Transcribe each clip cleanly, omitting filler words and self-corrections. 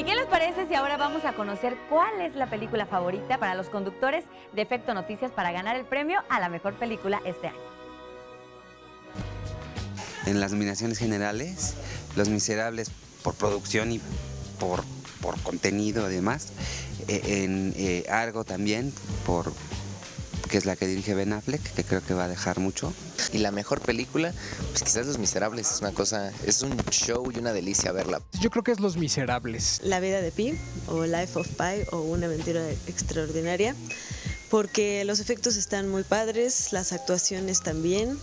¿Y qué les parece si ahora vamos a conocer cuál es la película favorita para los conductores de Efecto Noticias para ganar el premio a la mejor película este año? En las nominaciones generales, Los Miserables por producción y por contenido además. En Argo también, que es la que dirige Ben Affleck, que creo que va a dejar mucho. Y la mejor película, pues quizás Los Miserables, es una cosa, es un show y una delicia verla. Yo creo que es Los Miserables. La vida de Pi, o Life of Pi, o Una aventura extraordinaria, porque los efectos están muy padres, las actuaciones también.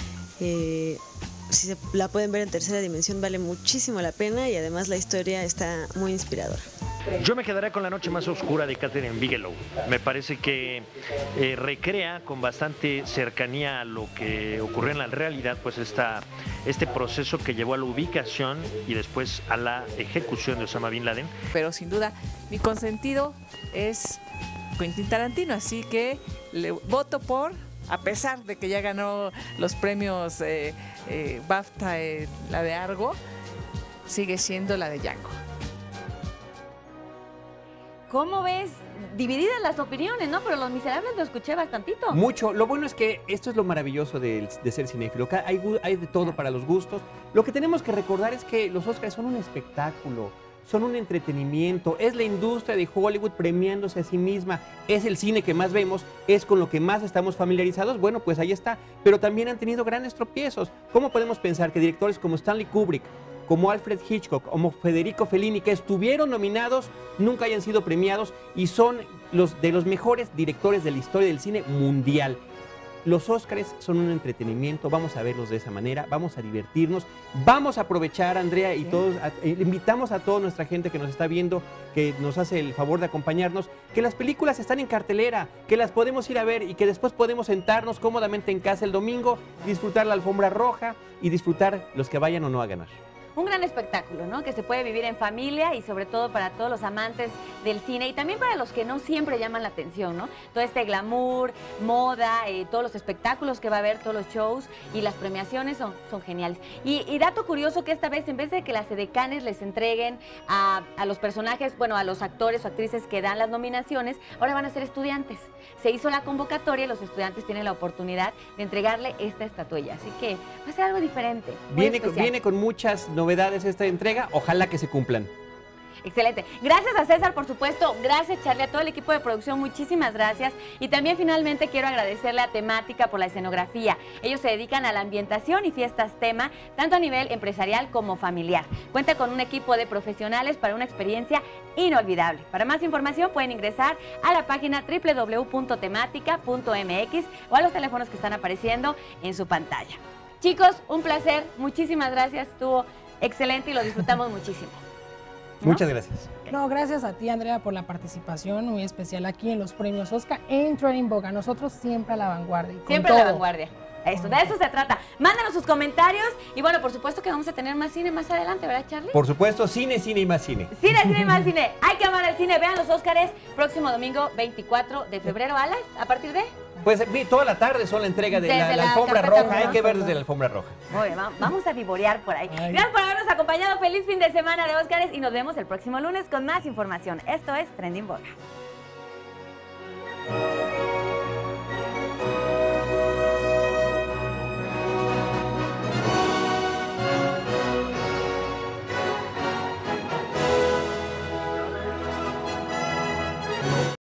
Si la pueden ver en tercera dimensión vale muchísimo la pena y además la historia está muy inspiradora. Yo me quedaré con La noche más oscura de Kathryn Bigelow. Me parece que recrea con bastante cercanía a lo que ocurrió en la realidad, pues este proceso que llevó a la ubicación y después a la ejecución de Osama Bin Laden. Pero sin duda, mi consentido es Quentin Tarantino, así que le voto por, a pesar de que ya ganó los premios BAFTA, la de Argo, sigue siendo la de Django. ¿Cómo ves? Divididas las opiniones, ¿no? Pero Los Miserables lo escuché bastantito. Mucho. Lo bueno es que esto es lo maravilloso de ser cinéfilo. Hay de todo para los gustos. Lo que tenemos que recordar es que los Oscars son un espectáculo, son un entretenimiento. Es la industria de Hollywood premiándose a sí misma. Es el cine que más vemos, es con lo que más estamos familiarizados. Bueno, pues ahí está. Pero también han tenido grandes tropiezos. ¿Cómo podemos pensar que directores como Stanley Kubrick, como Alfred Hitchcock, como Federico Fellini, que estuvieron nominados, nunca hayan sido premiados y son de los mejores directores de la historia del cine mundial? Los Óscares son un entretenimiento, vamos a verlos de esa manera, vamos a divertirnos, vamos a aprovechar, Andrea, y todos, invitamos a toda nuestra gente que nos está viendo, que nos hace el favor de acompañarnos, que las películas están en cartelera, que las podemos ir a ver y que después podemos sentarnos cómodamente en casa el domingo, disfrutar la alfombra roja y disfrutar los que vayan o no a ganar. Un gran espectáculo, ¿no? Que se puede vivir en familia y sobre todo para todos los amantes del cine y también para los que no siempre llaman la atención, ¿no? Todo este glamour, moda, todos los espectáculos que va a haber, todos los shows y las premiaciones son geniales. Y dato curioso que esta vez, en vez de que las edecanes les entreguen a los personajes, bueno, a los actores o actrices que dan las nominaciones, ahora van a ser estudiantes. Se hizo la convocatoria y los estudiantes tienen la oportunidad de entregarle esta estatuilla. Así que va a ser algo diferente. Viene con muchas novedades esta entrega, ojalá que se cumplan. Excelente. Gracias a César, por supuesto. Gracias, Charlie, a todo el equipo de producción. Muchísimas gracias. Y también, finalmente, quiero agradecerle a Temática por la escenografía. Ellos se dedican a la ambientación y fiestas tema, tanto a nivel empresarial como familiar. Cuenta con un equipo de profesionales para una experiencia inolvidable. Para más información, pueden ingresar a la página www.tematica.mx o a los teléfonos que están apareciendo en su pantalla. Chicos, un placer. Muchísimas gracias. Estuvo excelente y lo disfrutamos muchísimo. ¿No? Muchas gracias. No, gracias a ti, Andrea, por la participación muy especial aquí en los premios Oscar en Trending Boga. Nosotros siempre a la vanguardia. Siempre a la vanguardia. Eso, de eso se trata. Mándanos sus comentarios y bueno, por supuesto que vamos a tener más cine más adelante, ¿verdad, Charlie? Por supuesto, cine, cine y más cine. Cine, cine y más cine. Hay que amar el cine. Vean los Óscares próximo domingo 24 de febrero a partir de... Pues toda la tarde son la entrega de la alfombra roja. Hay que ver desde la alfombra roja. Muy bien, vamos a vivorear por ahí. Gracias por habernos acompañado. Feliz fin de semana de Óscares y nos vemos el próximo lunes con más información. Esto es Trending Boga.